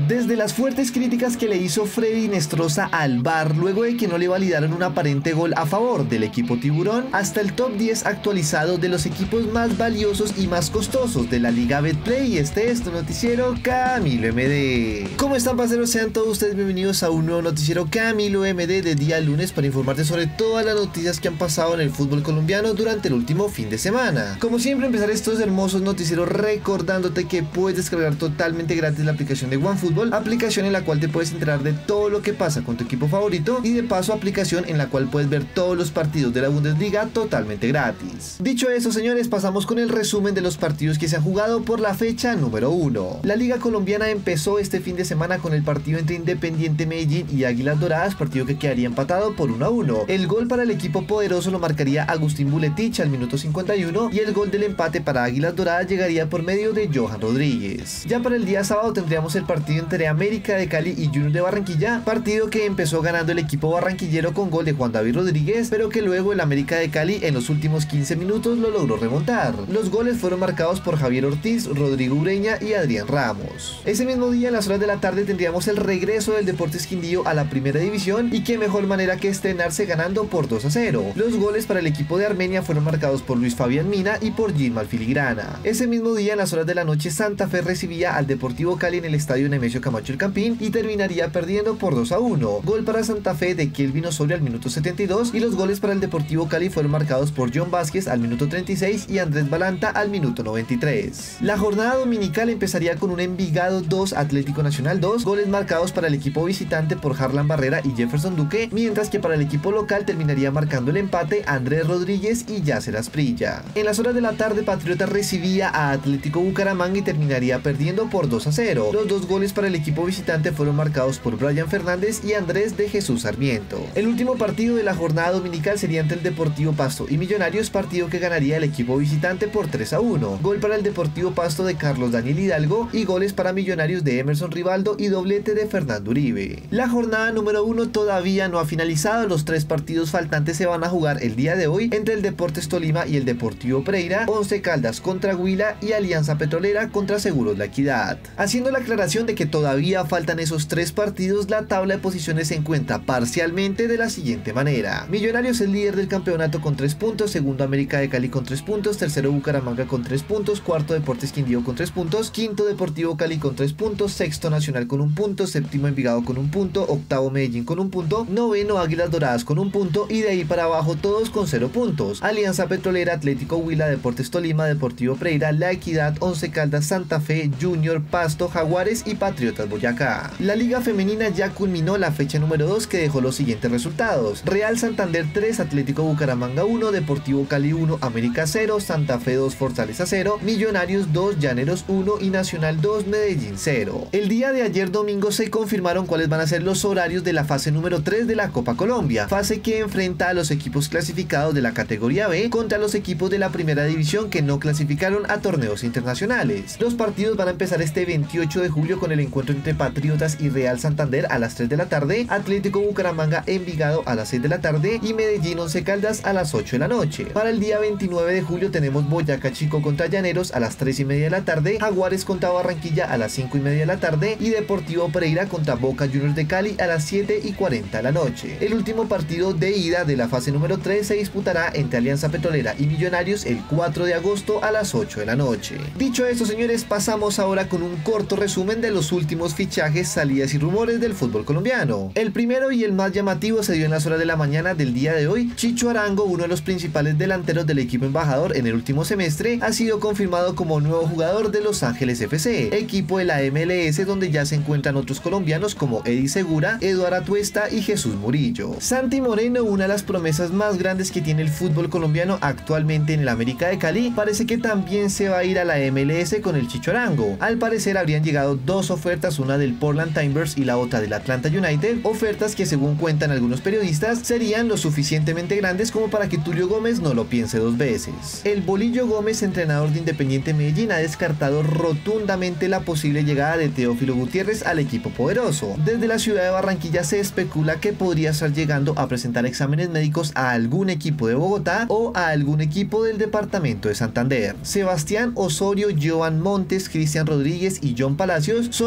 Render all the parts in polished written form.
Desde las fuertes críticas que le hizo Freddy Nestroza al VAR luego de que no le validaron un aparente gol a favor del equipo tiburón, hasta el top 10 actualizado de los equipos más valiosos y más costosos de la Liga Betplay. Este es tu noticiero Camilo MD. ¿Cómo están, parceros? Sean todos ustedes bienvenidos a un nuevo noticiero Camilo MD de día lunes para informarte sobre todas las noticias que han pasado en el fútbol colombiano durante el último fin de semana. Como siempre, empezar estos hermosos noticieros recordándote que puedes descargar totalmente gratis la aplicación de OneFootball, aplicación en la cual te puedes enterar de todo lo que pasa con tu equipo favorito y de paso aplicación en la cual puedes ver todos los partidos de la Bundesliga totalmente gratis. Dicho eso, señores, pasamos con el resumen de los partidos que se han jugado por la fecha número 1. La Liga Colombiana empezó este fin de semana con el partido entre Independiente Medellín y Águilas Doradas, partido que quedaría empatado por 1-1. El gol para el equipo poderoso lo marcaría Agustín Buletich al minuto 51 y el gol del empate para Águilas Doradas llegaría por medio de Johan Rodríguez. Ya para el día sábado tendríamos el partido entre América de Cali y Junior de Barranquilla, partido que empezó ganando el equipo barranquillero con gol de Juan David Rodríguez, pero que luego el América de Cali en los últimos 15 minutos lo logró remontar. Los goles fueron marcados por Javier Ortiz, Rodrigo Ureña y Adrián Ramos. Ese mismo día, en las horas de la tarde, tendríamos el regreso del Deportes Quindío a la primera división, y qué mejor manera que estrenarse ganando por 2-0. Los goles para el equipo de Armenia fueron marcados por Luis Fabián Mina y por Gilmar Filigrana. Ese mismo día, en las horas de la noche, Santa Fe recibía al Deportivo Cali en el estadio Nemesio Camacho El Campín y terminaría perdiendo por 2-1. Gol para Santa Fe de Kelvin Osorio al minuto 72 y los goles para el Deportivo Cali fueron marcados por John Vázquez al minuto 36 y Andrés Balanta al minuto 93. La jornada dominical empezaría con un Envigado 2, Atlético Nacional 2, goles marcados para el equipo visitante por Harlan Barrera y Jefferson Duque, mientras que para el equipo local terminaría marcando el empate Andrés Rodríguez y Yasser Asprilla. En las horas de la tarde, Patriota recibía a Atlético Bucaramanga y terminaría perdiendo por 2-0. Los dos goles para el equipo visitante fueron marcados por Brian Fernández y Andrés de Jesús Sarmiento. El último partido de la jornada dominical sería entre el Deportivo Pasto y Millonarios, partido que ganaría el equipo visitante por 3-1. Gol para el Deportivo Pasto de Carlos Daniel Hidalgo y goles para Millonarios de Emerson Rivaldo y doblete de Fernando Uribe. La jornada número 1 todavía no ha finalizado. Los tres partidos faltantes se van a jugar el día de hoy entre el Deportes Tolima y el Deportivo Pereira, Once Caldas contra Huila y Alianza Petrolera contra Seguros La Equidad. Haciendo la aclaración de que todavía faltan esos tres partidos, la tabla de posiciones se encuentra parcialmente de la siguiente manera: Millonarios es líder del campeonato con 3 puntos, segundo América de Cali con 3 puntos, tercero Bucaramanga con 3 puntos, cuarto Deportes Quindío con 3 puntos, quinto Deportivo Cali con 3 puntos, sexto Nacional con 1 punto, séptimo Envigado con 1 punto, octavo Medellín con 1 punto, noveno Águilas Doradas con 1 punto y de ahí para abajo todos con 0 puntos. Alianza Petrolera, Atlético Huila, Deportes Tolima, Deportivo Pereira, La Equidad, Once Caldas, Santa Fe, Junior, Pasto, Jaguares y Patriotas Boyacá. La Liga Femenina ya culminó la fecha número 2, que dejó los siguientes resultados: Real Santander 3, Atlético Bucaramanga 1, Deportivo Cali 1, América 0, Santa Fe 2, Fortaleza 0, Millonarios 2, Llaneros 1 y Nacional 2, Medellín 0. El día de ayer domingo se confirmaron cuáles van a ser los horarios de la fase número 3 de la Copa Colombia, fase que enfrenta a los equipos clasificados de la categoría B contra los equipos de la primera división que no clasificaron a torneos internacionales. Los partidos van a empezar este 28 de julio con el encuentro entre Patriotas y Real Santander a las 3 de la tarde, Atlético Bucaramanga Envigado a las 6 de la tarde y Medellín Once Caldas a las 8 de la noche. Para el día 29 de julio tenemos Boyacá Chico contra Llaneros a las 3:30 de la tarde, Jaguares contra Barranquilla a las 5:30 de la tarde y Deportivo Pereira contra Boca Juniors de Cali a las 7:40 de la noche. El último partido de ida de la fase número 3 se disputará entre Alianza Petrolera y Millonarios el 4 de agosto a las 8 de la noche. Dicho esto, señores, pasamos ahora con un corto resumen de los últimos fichajes, salidas y rumores del fútbol colombiano. El primero y el más llamativo se dio en las horas de la mañana del día de hoy. Chicho Arango, uno de los principales delanteros del equipo embajador en el último semestre, ha sido confirmado como nuevo jugador de Los Ángeles FC, equipo de la MLS donde ya se encuentran otros colombianos como Eddie Segura, Eduardo Atuesta y Jesús Murillo. Santi Moreno, una de las promesas más grandes que tiene el fútbol colombiano actualmente en el América de Cali, parece que también se va a ir a la MLS con el Chicho Arango. Al parecer habrían llegado dos ofertas, una del Portland Timbers y la otra del Atlanta United, ofertas que según cuentan algunos periodistas serían lo suficientemente grandes como para que Tulio Gómez no lo piense dos veces. El Bolillo Gómez, entrenador de Independiente Medellín, ha descartado rotundamente la posible llegada de Teófilo Gutiérrez al equipo poderoso. Desde la ciudad de Barranquilla se especula que podría estar llegando a presentar exámenes médicos a algún equipo de Bogotá o a algún equipo del departamento de Santander. Sebastián Osorio, Joan Montes, Cristian Rodríguez y John Palacios son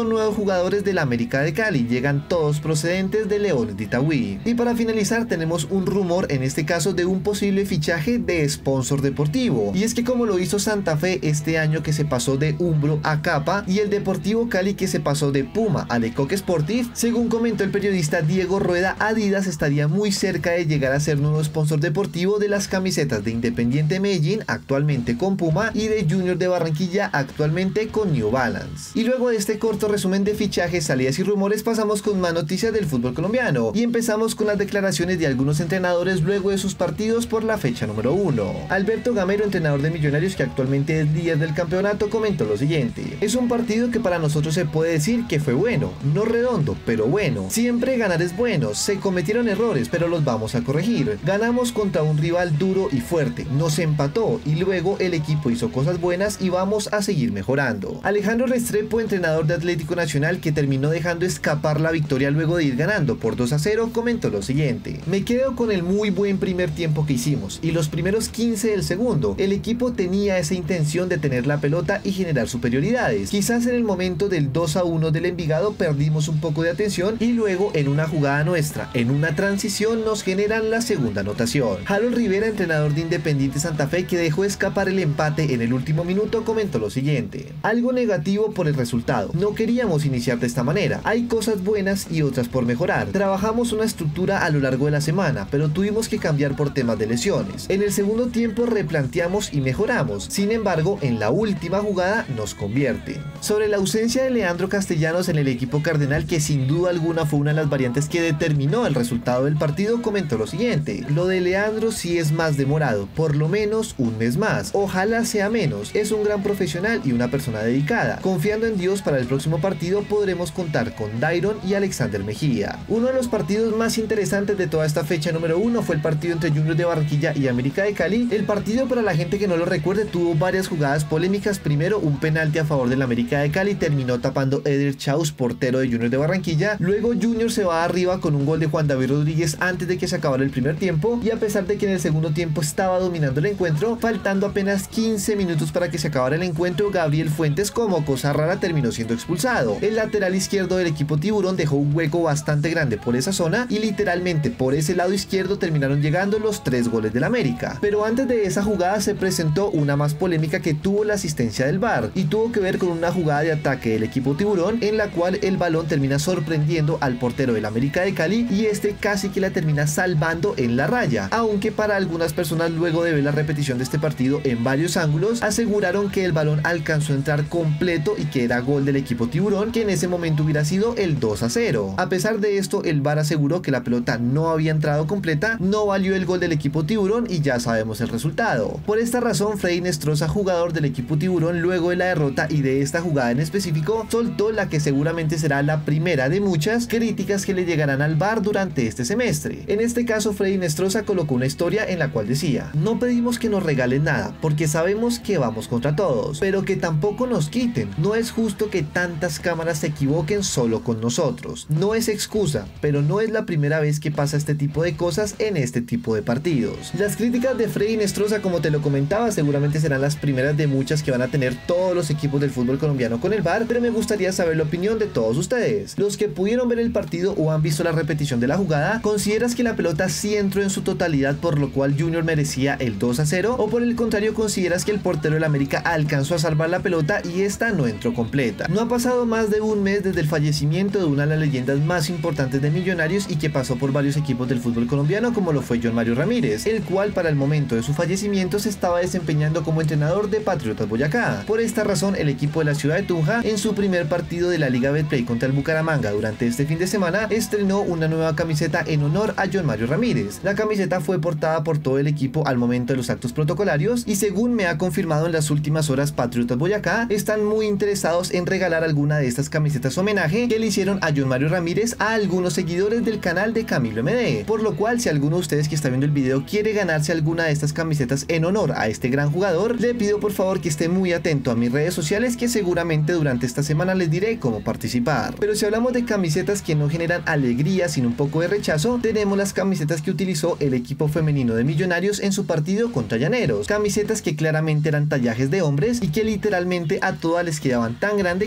con nuevos jugadores del América de Cali, llegan todos procedentes de Leones de Itagüí. Y para finalizar tenemos un rumor, en este caso de un posible fichaje de sponsor deportivo, y es que como lo hizo Santa Fe este año, que se pasó de Umbro a Capa, y el Deportivo Cali, que se pasó de Puma a Lecoq Sportif, según comentó el periodista Diego Rueda, Adidas estaría muy cerca de llegar a ser nuevo sponsor deportivo de las camisetas de Independiente Medellín, actualmente con Puma, y de Junior de Barranquilla, actualmente con New Balance. Y luego de este corto resumen de fichajes, salidas y rumores, pasamos con más noticias del fútbol colombiano, y empezamos con las declaraciones de algunos entrenadores luego de sus partidos por la fecha número 1. Alberto Gamero, entrenador de Millonarios, que actualmente es líder del campeonato, comentó lo siguiente: es un partido que para nosotros se puede decir que fue bueno, no redondo, pero bueno. Siempre ganar es bueno, se cometieron errores, pero los vamos a corregir. Ganamos contra un rival duro y fuerte, nos empató y luego el equipo hizo cosas buenas y vamos a seguir mejorando. Alejandro Restrepo, entrenador de Atlético Nacional, que terminó dejando escapar la victoria luego de ir ganando por 2-0, comentó lo siguiente: me quedo con el muy buen primer tiempo que hicimos y los primeros 15 del segundo. El equipo tenía esa intención de tener la pelota y generar superioridades. Quizás en el momento del 2-1 del Envigado perdimos un poco de atención y luego en una jugada nuestra, en una transición, nos generan la segunda anotación. Harold Rivera, entrenador de Independiente Santa Fe, que dejó escapar el empate en el último minuto, comentó lo siguiente: algo negativo por el resultado. No queríamos iniciar de esta manera. Hay cosas buenas y otras por mejorar. Trabajamos una estructura a lo largo de la semana, pero tuvimos que cambiar por temas de lesiones. En el segundo tiempo replanteamos y mejoramos. Sin embargo, en la última jugada nos convierte. Sobre la ausencia de Leandro Castellanos en el equipo cardenal, que sin duda alguna fue una de las variantes que determinó el resultado del partido, comentó lo siguiente: lo de Leandro sí es más demorado, por lo menos un mes más. Ojalá sea menos. Es un gran profesional y una persona dedicada. Confiando en Dios, para el próximo partido podremos contar con Dairon y Alexander Mejía. Uno de los partidos más interesantes de toda esta fecha número 1 fue el partido entre Junior de Barranquilla y América de Cali. El partido, para la gente que no lo recuerde, tuvo varias jugadas polémicas. Primero, un penalti a favor del América de Cali terminó tapando Eder Chaus, portero de Junior de Barranquilla. Luego Junior se va arriba con un gol de Juan David Rodríguez antes de que se acabara el primer tiempo, y a pesar de que en el segundo tiempo estaba dominando el encuentro, faltando apenas 15 minutos para que se acabara el encuentro, Gabriel Fuentes, como cosa rara, terminó siendo expulsado. El lateral izquierdo del equipo tiburón dejó un hueco bastante grande por esa zona y literalmente por ese lado izquierdo terminaron llegando los 3 goles del América. Pero antes de esa jugada se presentó una más polémica que tuvo la asistencia del VAR, y tuvo que ver con una jugada de ataque del equipo tiburón en la cual el balón termina sorprendiendo al portero del América de Cali y este casi que la termina salvando en la raya, aunque para algunas personas, luego de ver la repetición de este partido en varios ángulos, aseguraron que el balón alcanzó a entrar completo y que era gol del equipo tiburón, que en ese momento hubiera sido el 2-0. A pesar de esto, el VAR aseguró que la pelota no había entrado completa, no valió el gol del equipo tiburón y ya sabemos el resultado. Por esta razón, Freddy Nestroza, jugador del equipo tiburón, luego de la derrota y de esta jugada en específico, soltó la que seguramente será la primera de muchas críticas que le llegarán al VAR durante este semestre. En este caso, Freddy Nestroza colocó una historia en la cual decía: no pedimos que nos regalen nada, porque sabemos que vamos contra todos, pero que tampoco nos quiten. No es justo que tantas cámaras se equivoquen solo con nosotros. No es excusa, pero no es la primera vez que pasa este tipo de cosas en este tipo de partidos. Las críticas de Freddy Nestroza, como te lo comentaba, seguramente serán las primeras de muchas que van a tener todos los equipos del fútbol colombiano con el VAR, pero me gustaría saber la opinión de todos ustedes. Los que pudieron ver el partido o han visto la repetición de la jugada, ¿consideras que la pelota sí entró en su totalidad, por lo cual Junior merecía el 2-0? ¿O por el contrario, consideras que el portero del América alcanzó a salvar la pelota y esta no entró completa? No ha pasado más de un mes desde el fallecimiento de una de las leyendas más importantes de Millonarios y que pasó por varios equipos del fútbol colombiano, como lo fue John Mario Ramírez, el cual para el momento de su fallecimiento se estaba desempeñando como entrenador de Patriotas Boyacá. Por esta razón, el equipo de la ciudad de Tunja, en su primer partido de la Liga Betplay contra el Bucaramanga durante este fin de semana, estrenó una nueva camiseta en honor a John Mario Ramírez. La camiseta fue portada por todo el equipo al momento de los actos protocolarios y, según me ha confirmado en las últimas horas Patriotas Boyacá, están muy interesados en regalar alguna de estas camisetas homenaje que le hicieron a John Mario Ramírez a algunos seguidores del canal de Camilo MD, por lo cual, si alguno de ustedes que está viendo el video quiere ganarse alguna de estas camisetas en honor a este gran jugador, le pido por favor que esté muy atento a mis redes sociales, que seguramente durante esta semana les diré cómo participar. Pero si hablamos de camisetas que no generan alegría sino un poco de rechazo, tenemos las camisetas que utilizó el equipo femenino de Millonarios en su partido contra Llaneros, camisetas que claramente eran tallajes de hombres y que literalmente a todas les quedaban tan grande que parecía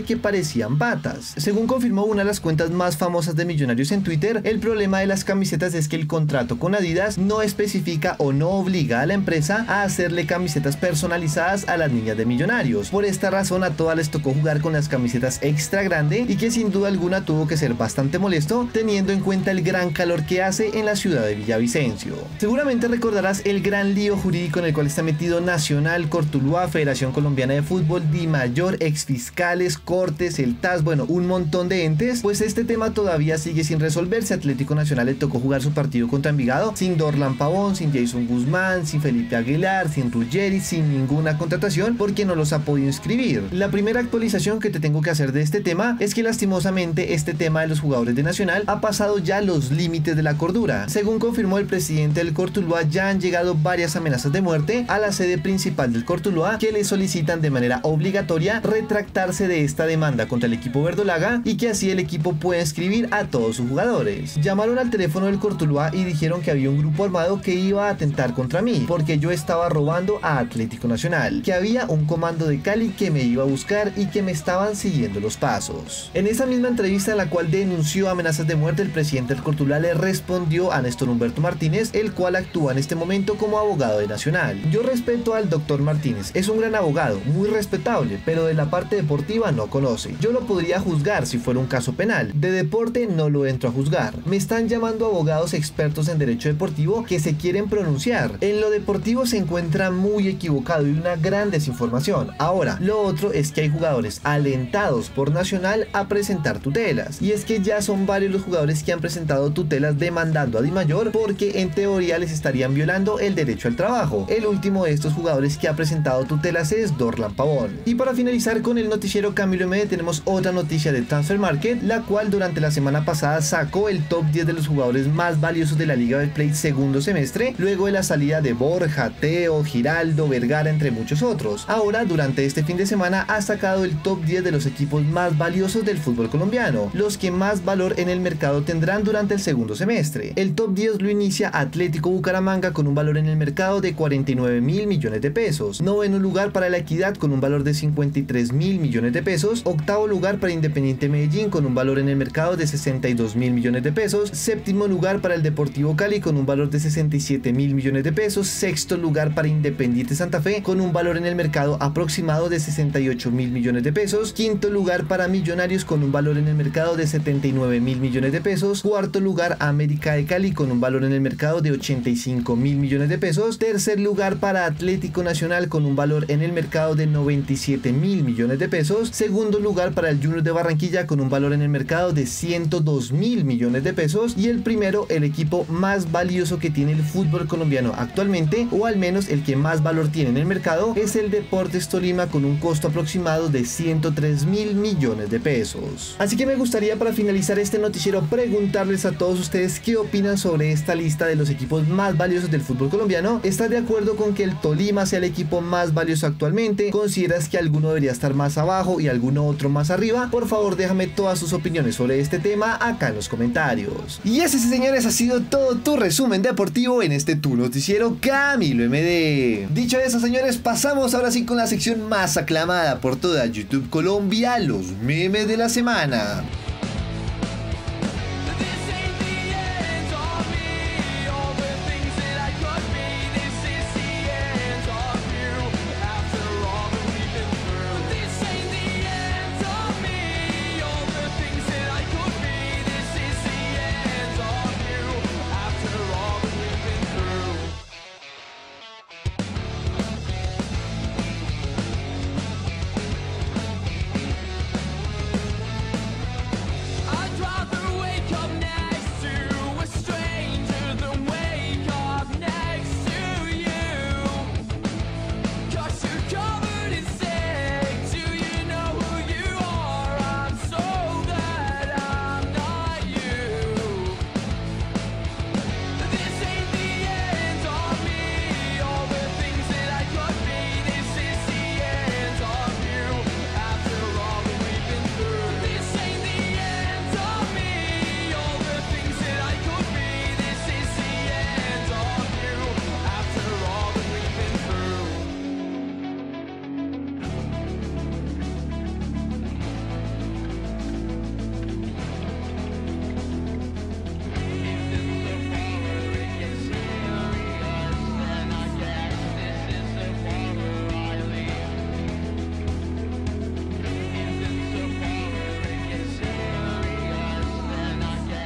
parecían patas. Según confirmó una de las cuentas más famosas de Millonarios en Twitter, el problema de las camisetas es que el contrato con Adidas no especifica o no obliga a la empresa a hacerle camisetas personalizadas a las niñas de Millonarios. Por esta razón a todas les tocó jugar con las camisetas extra grande y que sin duda alguna tuvo que ser bastante molesto teniendo en cuenta el gran calor que hace en la ciudad de Villavicencio. Seguramente recordarás el gran lío jurídico en el cual está metido Nacional, Cortuluá, Federación Colombiana de Fútbol, Dimayor, exfiscales, Cortes, el TAS, bueno, un montón de entes. Pues este tema todavía sigue sin resolverse. Atlético Nacional le tocó jugar su partido contra Envigado sin Dorlan Pavón, sin Jason Guzmán, sin Felipe Aguilar, sin Ruggeri, sin ninguna contratación porque no los ha podido inscribir. La primera actualización que te tengo que hacer de este tema es que lastimosamente este tema de los jugadores de Nacional ha pasado ya los límites de la cordura. Según confirmó el presidente del Cortuluá, ya han llegado varias amenazas de muerte a la sede principal del Cortuluá que le solicitan de manera obligatoria retractarse de esta demanda contra el equipo verdolaga y que así el equipo pueda inscribir a todos sus jugadores. Llamaron al teléfono del Cortuluá y dijeron que había un grupo armado que iba a atentar contra mí porque yo estaba robando a Atlético Nacional, que había un comando de Cali que me iba a buscar y que me estaban siguiendo los pasos. En esa misma entrevista en la cual denunció amenazas de muerte, el presidente del Cortuluá le respondió a Néstor Humberto Martínez, el cual actúa en este momento como abogado de Nacional. Yo respeto al doctor Martínez, es un gran abogado, muy respetable, pero de la parte deportiva no conoce. Yo lo podría juzgar si fuera un caso penal, de deporte no lo entro a juzgar. Me están llamando abogados expertos en derecho deportivo que se quieren pronunciar. En lo deportivo se encuentra muy equivocado y una gran desinformación. Ahora, lo otro es que hay jugadores alentados por Nacional a presentar tutelas, y es que ya son varios los jugadores que han presentado tutelas demandando a Dimayor porque en teoría les estarían violando el derecho al trabajo. El último de estos jugadores que ha presentado tutelas es Dorlan Pavón. Y para finalizar con el noticiero Camilo MD tenemos otra noticia de Transfer Market, la cual durante la semana pasada sacó el top 10 de los jugadores más valiosos de la Liga Betplay segundo semestre, luego de la salida de Borja, Teo, Giraldo, Vergara, entre muchos otros. Ahora, durante este fin de semana ha sacado el top 10 de los equipos más valiosos del fútbol colombiano, los que más valor en el mercado tendrán durante el segundo semestre. El top 10 lo inicia Atlético Bucaramanga con un valor en el mercado de 49.000 millones de pesos, noveno lugar para La Equidad con un valor de 53.000 millones de pesos, octavo lugar para Independiente Medellín con un valor en el mercado de 62.000 millones de pesos, séptimo lugar para el Deportivo Cali con un valor de 67.000 millones de pesos, sexto lugar para Independiente Santa Fe con un valor en el mercado aproximado de 68.000 millones de pesos, quinto lugar para Millonarios con un valor en el mercado de 79.000 millones de pesos, cuarto lugar América de Cali con un valor en el mercado de 85.000 millones de pesos, tercer lugar para Atlético Nacional con un valor en el mercado de 97.000 millones de pesos, segundo lugar para el Junior de Barranquilla con un valor en el mercado de 102.000 millones de pesos, y el primero, el equipo más valioso que tiene el fútbol colombiano actualmente, o al menos el que más valor tiene en el mercado, es el Deportes Tolima con un costo aproximado de 103.000 millones de pesos. Así que me gustaría, para finalizar este noticiero, preguntarles a todos ustedes qué opinan sobre esta lista de los equipos más valiosos del fútbol colombiano. ¿Estás de acuerdo con que el Tolima sea el equipo más valioso actualmente? ¿Consideras que alguno debería estar más abajo y alguno otro más arriba? Por favor, déjame todas sus opiniones sobre este tema acá en los comentarios. Y ese, señores, ha sido todo tu resumen deportivo en este tu noticiero Camilo MD. Dicho eso, señores, pasamos ahora sí con la sección más aclamada por toda YouTube Colombia, los memes de la semana.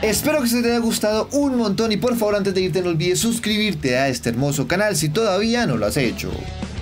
Espero que se te haya gustado un montón y por favor antes de irte no olvides suscribirte a este hermoso canal si todavía no lo has hecho.